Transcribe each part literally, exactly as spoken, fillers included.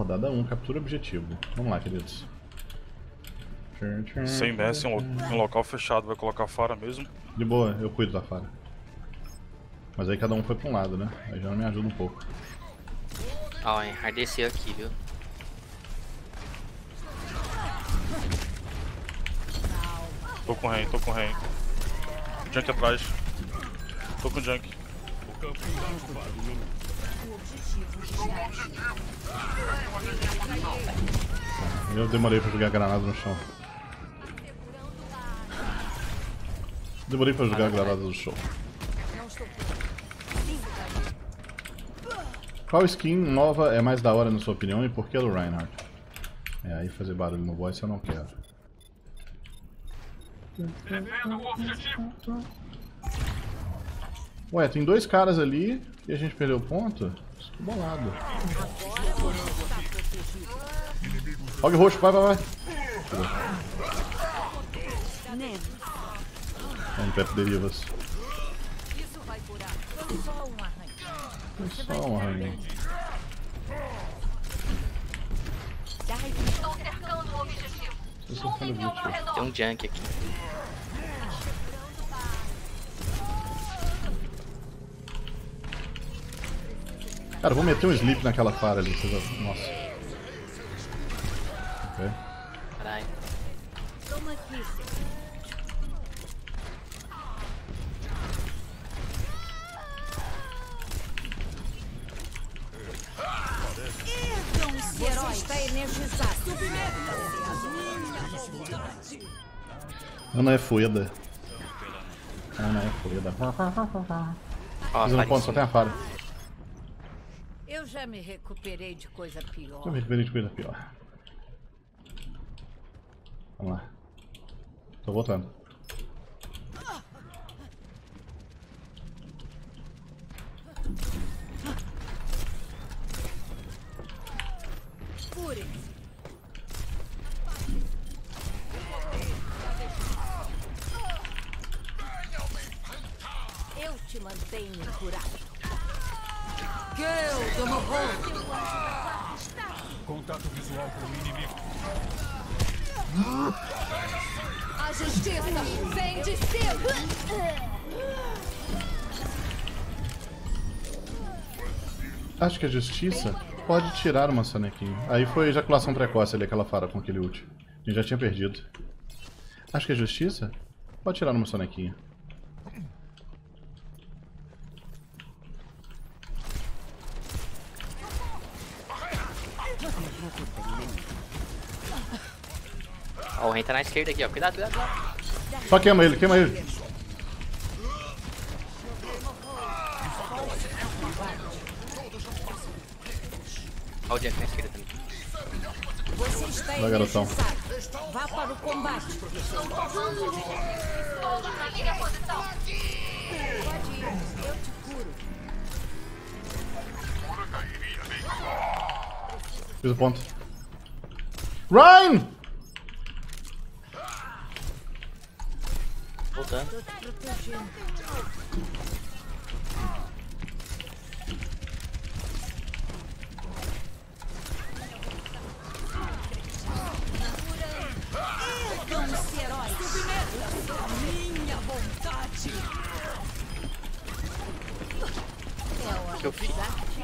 Rodada um, captura objetivo. Vamos lá, queridos. Sem Messi, um, um local fechado, vai colocar a Fara mesmo. De boa, eu cuido da Fara. Mas aí cada um foi pra um lado, né? Aí já me ajuda um pouco. Ó, oh, enhardeceu aqui, viu? Tô com o Rain, tô com o Rain. Junk atrás. Tô com o Junk. Eu demorei pra jogar granada no chão. Demorei pra jogar granada no chão. Qual skin nova é mais da hora na sua opinião e por que do Reinhardt? É, aí fazer barulho no voice eu não quero. Ué, tem dois caras ali e a gente perdeu o ponto? Tô bolado. Rogue roxo, vai, vai, vai. Vamos perto de derivas. Foi só um arranhão. Tem um Junk aqui. Cara, vou meter um sleep naquela Fara ali. Nossa. Ok. Caralho. Esse herói está energizado. Ana é foda. Ana é foda. Ó, Fazendo ponto, só tem a Fara. Eu já me recuperei de coisa pior. Eu me recuperei de coisa pior. Vamos lá. Tô voltando. Eu te mantenho curado. Kill, toma hold. Contato visual com o inimigo. A justiça vem de cima. Acho que a justiça pode tirar uma sonequinha. Aí foi ejaculação precoce ali, aquela Fara com aquele ult. A gente já tinha perdido. Acho que a justiça pode tirar uma sonequinha. Ó, o Rain tá na esquerda aqui, ó. Cuidado, cuidado, cuidado. Só queima ele, queima ele. Ó o Junk na esquerda também. Você está Vai, garotão. energizado. Vá para o combate. Na minha posição. Pode ir, eu te curo. Fiz o ponto. Ryan! Voltando. Tô te protegendo. Ergam-se, heróis. Submeta a minha vontade. É O que eu fiz?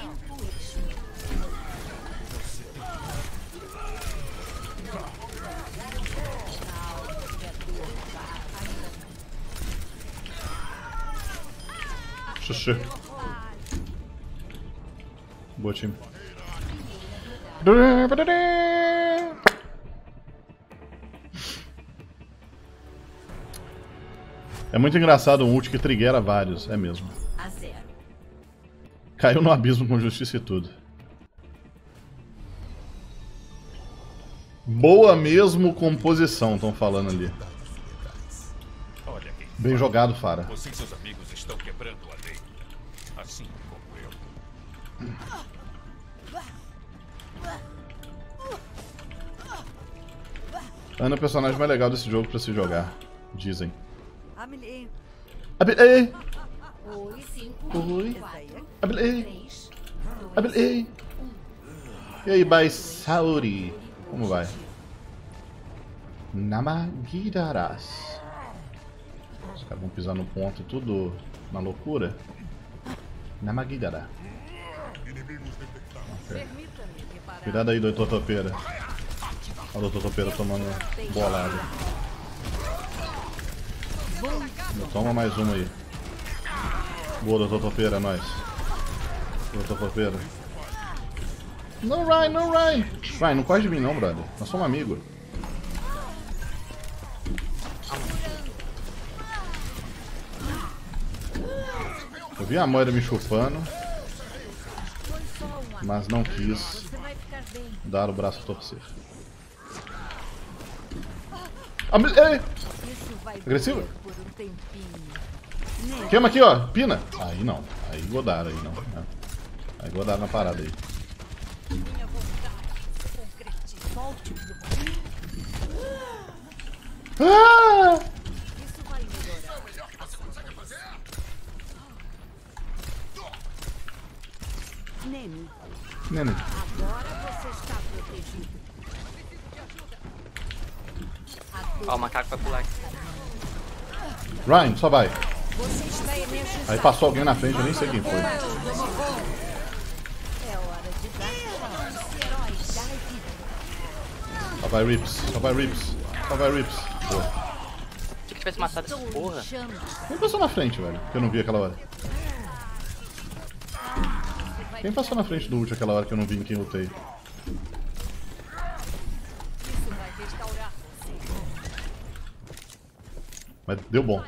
Xuxu. Boa, time. É muito engraçado um ult que trigueira vários, é mesmo. A zero. Caiu no abismo com justiça e tudo. Boa mesmo composição, estão falando ali. Olha quem Bem jogado, Fara. você e seus amigos estão quebrando a lei. Assim como eu. Ana é o personagem mais legal desse jogo pra se jogar, dizem. Amelie. Abilei! Oi, cinco. Oi! Quatro. Abilei! Três. Abilei! E aí, Baisauri? Como vai? Namagidaras. Os caras vão pisar no ponto tudo na loucura. Namagidara. Okay. Cuidado aí, doutor Topeira. Olha o doutor Topeira tomando bolada. Toma mais uma aí. Boa, doutor Topeira, nós. doutor Topeira. Não, Ryan, não, Ryan. Ryan, não corre de mim não, brother. Nós somos amigos. Eu vi a Moira me chupando, mas não quis dar o braço a torcer. Ah, ei! Agressivo? Queima aqui, ó. Pina. Aí não. Aí godaram, aí não. Aí godaram na parada aí. Ah! Nene, Nene. agora você está protegido. Ó, o macaco vai pular aqui. Ryan, só vai. Você está energizado. Aí passou alguém na frente, eu nem sei quem foi. É hora de dar chance. Heróis da vida. Só vai Rips, só vai Rips, só vai Rips. Boa. Se que tivesse matado essa porra. Chama. Quem passou na frente, velho? Que eu não vi aquela hora. Quem passou na frente do ult aquela hora que eu não vi em quem lutei? Isso vai restaurar você. Mas deu bom.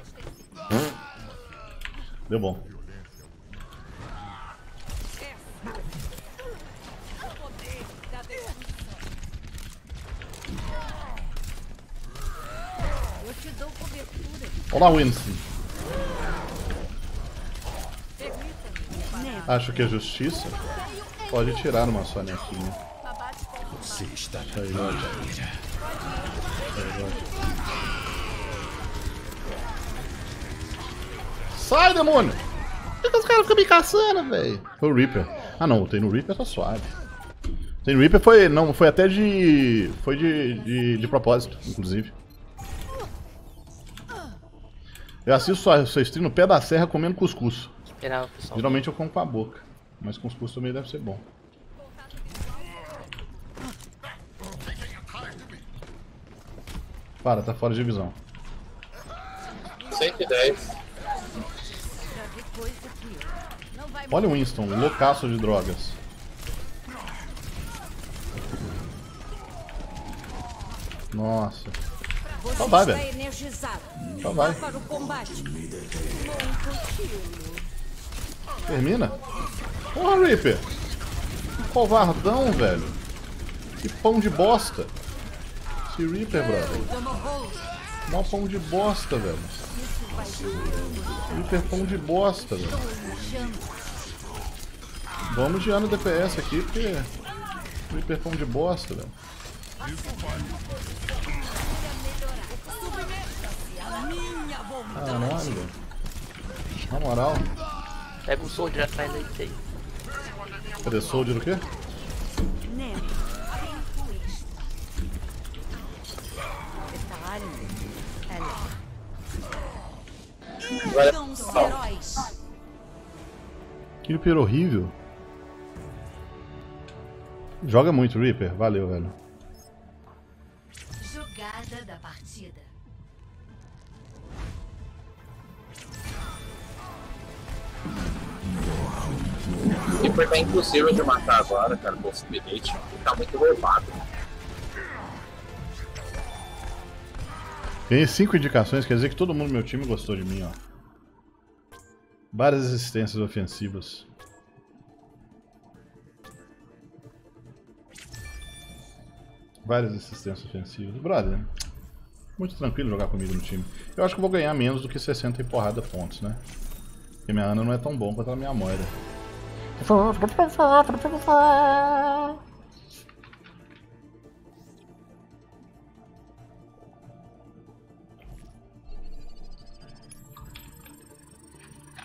Deu bom. Eu te dou cobertura. Olá, Winston. Permita-me. Acho que a justiça pode tirar uma sonequinha. Você está na Isso aí, ótimo. Isso aí, ótimo. Sai, demônio! Por que os caras ficam me caçando, velho? Foi o Reaper. Ah não, tem no Reaper, tá suave. Tem no Reaper foi. Não, foi até de. Foi de, de, de propósito, inclusive. Eu assisto sua, sua stream no pé da serra comendo cuscuz. Esperava o pessoal. Geralmente eu como com a boca. Mas cuscuz também deve ser bom. Para, tá fora de visão. cento e dez. Já vi coisa aqui. Não vai Olha o Winston, loucaço de drogas. Nossa. Você Só vai, está velho. energizado. Só vai. Vá para o combate. Muito tiro. Termina? Porra, Reaper. Que covardão, velho. Que pão de bosta. Esse Reaper, brother. Mó pão de bosta, velho. Reaper pão de bosta, velho. Vamos de ano D P S aqui, porque... Reaper pão de bosta, velho. Caralho, velho. Na moral. Pega o soldier atrás daí, aí. Cadê Soldier o quê? Nene. Esta área. Ela. São os heróis. Que Reaper horrível. Joga muito, Reaper. Valeu, velho. Jogada da partida. E foi bem impossível de matar agora, cara, com o Spirit. Tá muito roubado. Ganhei cinco indicações, quer dizer que todo mundo do meu time gostou de mim, ó. Várias assistências ofensivas. Várias assistências ofensivas. Brother, muito tranquilo jogar comigo no time. Eu acho que eu vou ganhar menos do que sessenta e porrada pontos, né? Porque minha Ana não é tão bom quanto a minha Moira.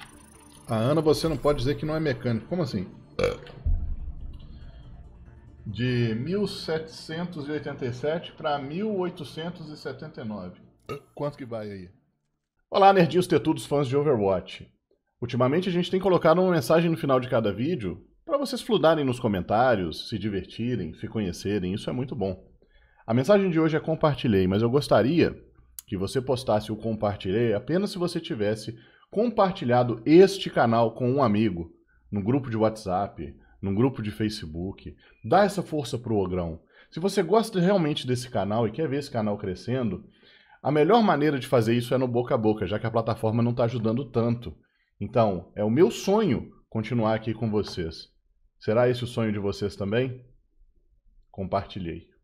A Ana você não pode dizer que não é mecânico. Como assim? De mil setecentos e oitenta e sete para mil oitocentos e setenta e nove. Quanto que vai aí? Olá, nerdinhos tetudos fãs de Overwatch. Ultimamente a gente tem colocado uma mensagem no final de cada vídeo para vocês fludarem nos comentários, se divertirem, se conhecerem, isso é muito bom. A mensagem de hoje é compartilhei, mas eu gostaria que você postasse o compartilhei apenas se você tivesse compartilhado este canal com um amigo, no grupo de WhatsApp, num grupo de Facebook. Dá essa força pro Ogrão. Se você gosta realmente desse canal e quer ver esse canal crescendo, a melhor maneira de fazer isso é no boca a boca, já que a plataforma não está ajudando tanto. Então, é o meu sonho continuar aqui com vocês. Será esse o sonho de vocês também? Compartilhei.